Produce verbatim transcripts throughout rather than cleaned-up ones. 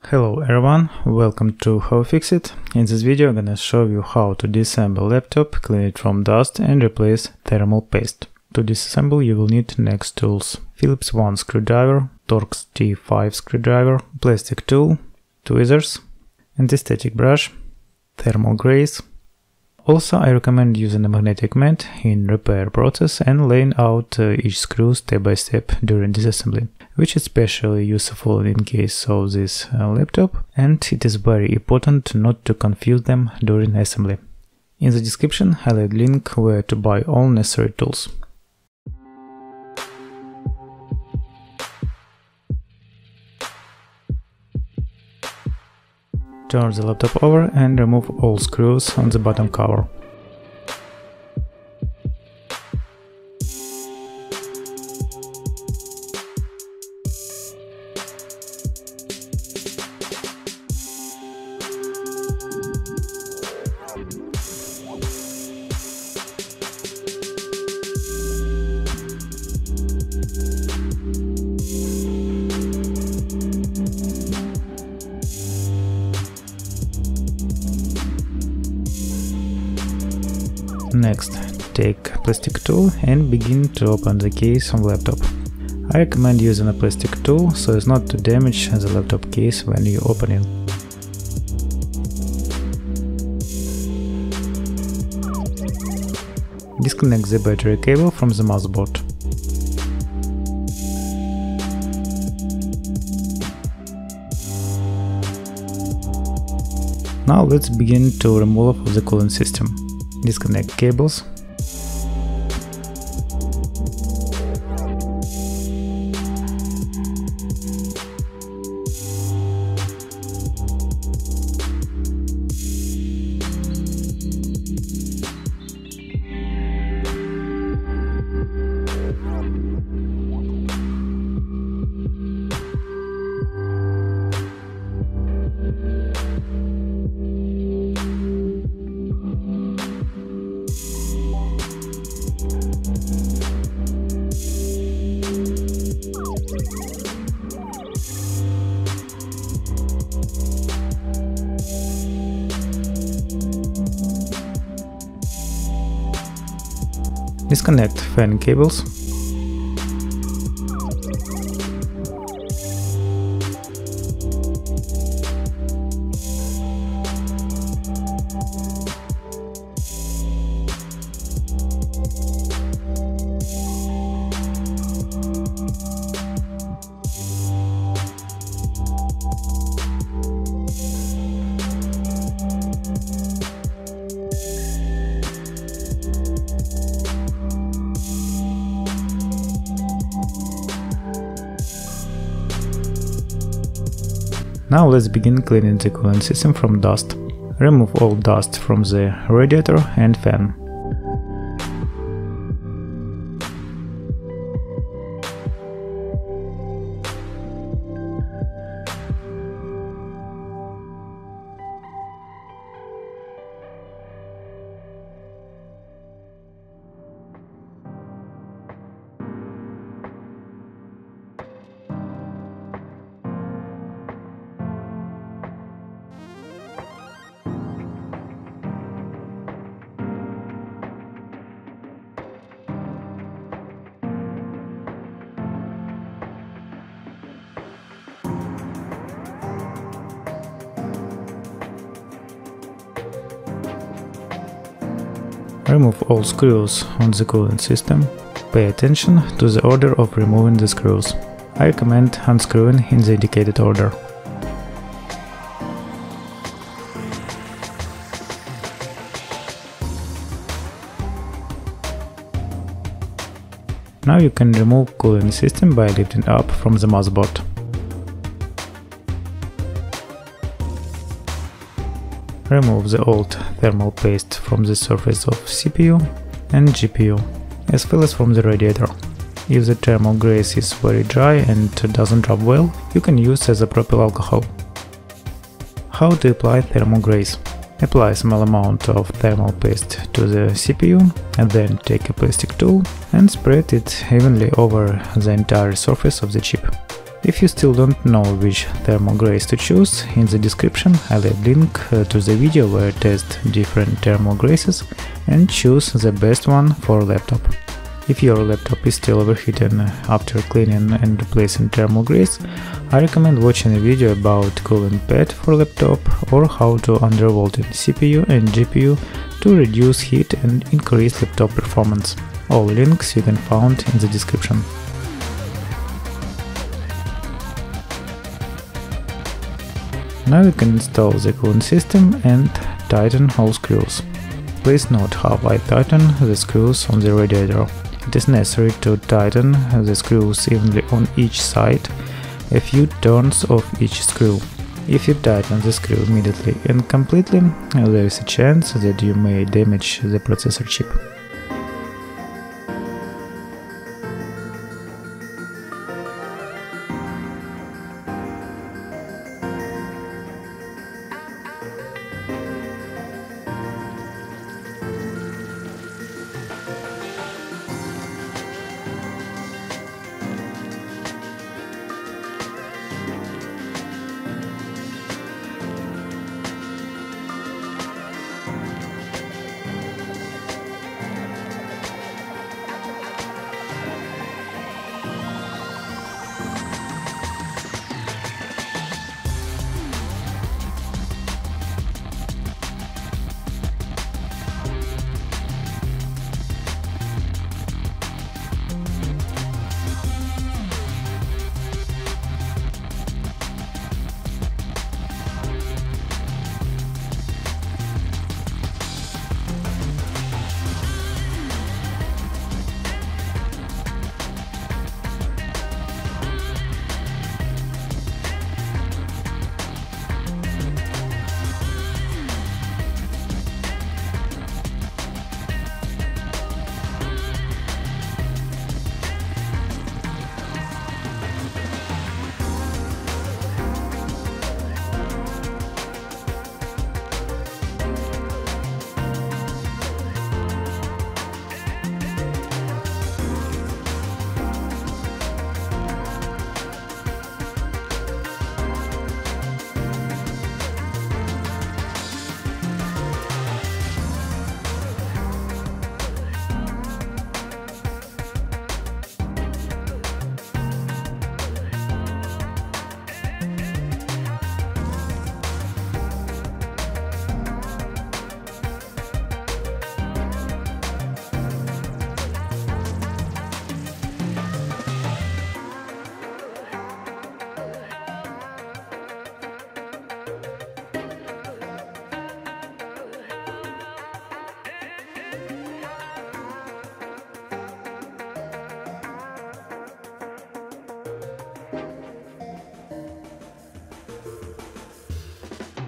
Hello everyone, welcome to HowFixIT. In this video I'm gonna show you how to disassemble laptop, clean it from dust and replace thermal paste. To disassemble you will need next tools: Phillips one screwdriver, Torx T five screwdriver, plastic tool, tweezers, anti-static brush, thermal grease. Also I recommend using a magnetic mat in repair process and laying out uh, each screw step by step during disassembly, which is especially useful in case of this uh, laptop, and it is very important not to confuse them during assembly. In the description I'll add link where to buy all necessary tools. Turn the laptop over and remove all screws on the bottom cover. Next, take plastic tool and begin to open the case on laptop. I recommend using a plastic tool so as not to damage the laptop case when you open it. Disconnect the battery cable from the motherboard. Now let's begin to remove the cooling system. Disconnect cables. Disconnect fan cables. Now let's begin cleaning the cooling system from dust. Remove all dust from the radiator and fan. Remove all screws on the cooling system. Pay attention to the order of removing the screws. I recommend unscrewing in the indicated order. Now you can remove cooling system by lifting up from the motherboard. Remove the old thermal paste from the surface of C P U and G P U, as well as from the radiator. If the thermal grease is very dry and doesn't drop well, you can use as a propyl alcohol. How to apply thermal grease? Apply a small amount of thermal paste to the C P U and then take a plastic tool and spread it evenly over the entire surface of the chip. If you still don't know which thermal grace to choose, in the description I leave link uh, to the video where I test different thermal graces and choose the best one for laptop. If your laptop is still overheating after cleaning and replacing thermal grace, I recommend watching a video about cooling pad for laptop or how to undervoltage C P U and G P U to reduce heat and increase laptop performance. All links you can find in the description. Now you can install the cooling system and tighten all screws. Please note how I tighten the screws on the radiator. It is necessary to tighten the screws evenly on each side, a few turns of each screw. If you tighten the screw immediately and completely, there is a chance that you may damage the processor chip.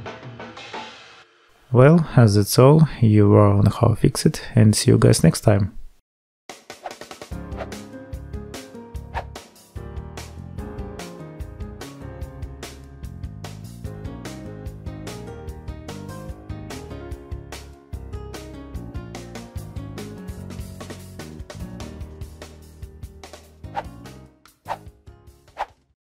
Well, as that's all, you are on HowFixIT, and see you guys next time.